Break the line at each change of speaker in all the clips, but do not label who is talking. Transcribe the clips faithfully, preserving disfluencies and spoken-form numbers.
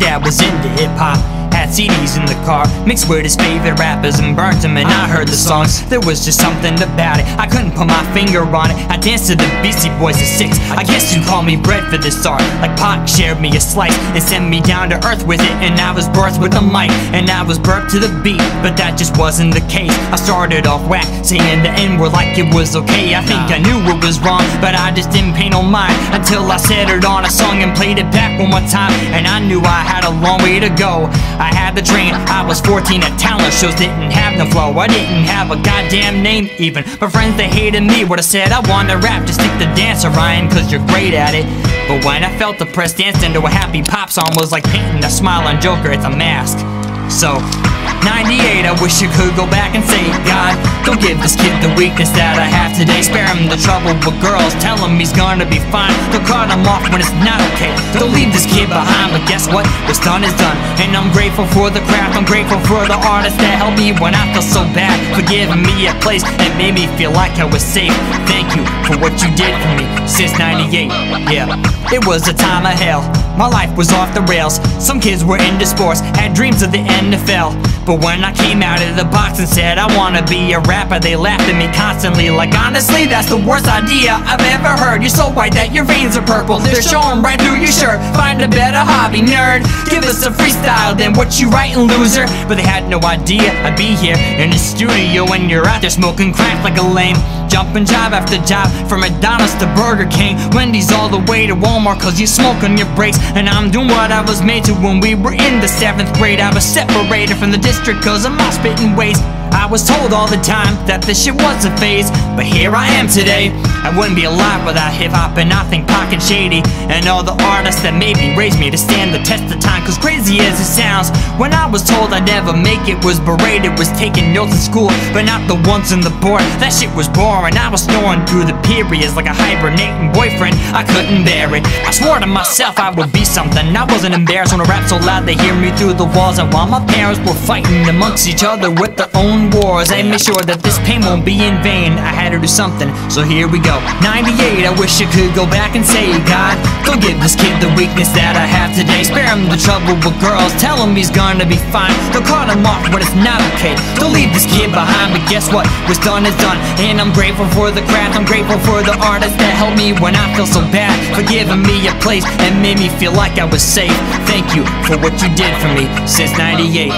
dad was into hip-hop, had C Ds in the car, mixed with his favorite rappers and burnt them, and I heard the songs. There was just something about it, I couldn't put my finger on it. I danced to the Beastie Boys at six, I guess you'd call me bred for this art. Like Pac shared me a slice and sent me down to earth with it, and I was birthed with a mic, and I was burped to the beat, but that just wasn't the case. I started off whack, saying the N-word like it was okay. I think I knew it was wrong, but I just didn't pay no mind, until I set it on a song and played it back one more time, and I knew I had a long way to go. I had the dream, I was fourteen at talent shows, didn't have no flow, I didn't have a goddamn name even. My friends, they hated me, would've said I wanna rap, just stick to dance, Ryan, cause you're great at it. But when I felt depressed, dancing to a happy pop song was like painting a smile on Joker, it's a mask. So ninety-eight, I wish I could go back and say, God, don't give this kid the weakness that I have today. Spare him the trouble with girls, tell him he's gonna be fine. Don't cut him off when it's not okay, don't leave this kid behind. But guess what, what's done is done, and I'm grateful for the craft. I'm grateful for the artists that helped me when I felt so bad, for giving me a place and made me feel like I was safe. Thank you for what you did for me since ninety-eight, yeah. It was a time of hell, my life was off the rails. Some kids were into sports, had dreams of the N F L. But when I came out of the box and said I wanna be a rapper, they laughed at me constantly, like honestly that's the worst idea I've ever heard. You're so white that your veins are purple, they're showing right through your shirt. Find a better hobby, nerd, give us a freestyle than what you writing, loser. But they had no idea I'd be here in the studio when you're out there smoking crack like a lame, jumping job after job, from McDonald's to Burger King, Wendy's all the way to Walmart, cause you smoke on your breaks. And I'm doing what I was made to when we were in the seventh grade. I was separated from the district cause of my spitting ways. I was told all the time that this shit was a phase, but here I am today. I wouldn't be alive without hip-hop, and I think Pac and Shady and all the artists that maybe raised me to stand the test of time. Cause crazy as it sounds, when I was told I'd never make it, was berated, was taking notes in school, but not the ones on the board. That shit was boring, I was snoring through the periods like a hibernating boyfriend. I couldn't bear it, I swore to myself I would be something. I wasn't embarrassed when I rapped so loud they hear me through the walls. And while my parents were fighting amongst each other with their own wars, I made sure that this pain won't be in vain. I had to do something, so here we go. ninety-eight, I wish I could go back and say, God, don't give this kid the weakness that I have today. Spare him the trouble with girls, tell him he's gonna be fine. Don't cut him off when it's not okay, don't leave this kid behind. But guess what, what's done is done, and I'm grateful for the craft. I'm grateful for the artists that helped me when I feel so bad, for giving me a place and made me feel like I was safe. Thank you for what you did for me since ninety-eight.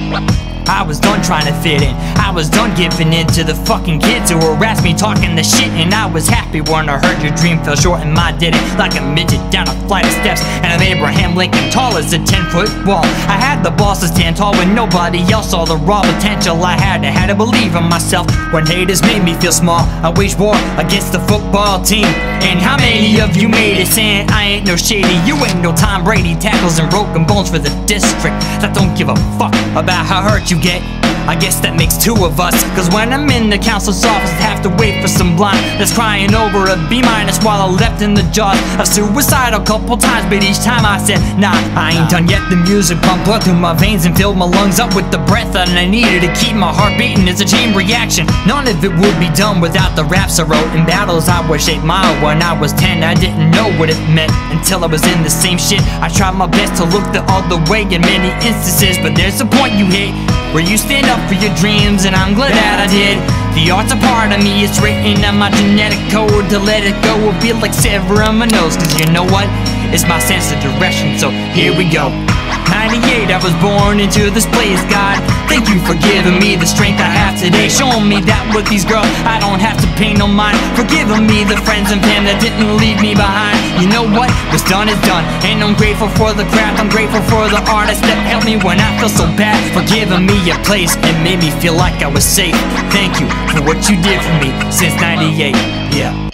I was done trying to fit in, I was done giving in to the fucking kids who harassed me talking the shit. And I was happy when I heard your dream fell short and mine didn't, like a midget down a flight of steps and an Abraham Lincoln tall as a ten foot wall. I had the balls to stand tall when nobody else saw the raw potential I had. I had to believe in myself when haters made me feel small. I waged war against the football team, and how many of you made it saying I ain't no Shady? You ain't no Tom Brady, tackles and broken bones for the district that don't give a fuck about how hurt you get. I guess that makes two of us, cause when I'm in the council's office I have to wait for some blind that's crying over a B minus while I left in the jaws of suicide a couple times. But each time I said, nah, I ain't done yet. The music pumped blood through my veins and filled my lungs up with the breath that I needed to keep my heart beating. It's a chain reaction, none of it would be done without the raps I wrote. In battles I was eight mile when I was ten, I didn't know what it meant until I was in the same shit. I tried my best to look the other way in many instances, but there's a point you hit where you stand up for your dreams, and I'm glad that I did. The art's a part of me, it's written on my genetic code. To let it go would be like severing my nose, cause you know what? It's my sense of direction, so here we go. ninety-eight, I was born into this place, God. Thank you for giving me the strength I have today, showing me that with these girls I don't have to pay no mind, for giving me the friends and fam that didn't leave me behind. You know what? What's done is done, and I'm grateful for the craft. I'm grateful for the artists that helped me when I feel so bad, for giving me a place and made me feel like I was safe. Thank you for what you did for me since ninety-eight, yeah.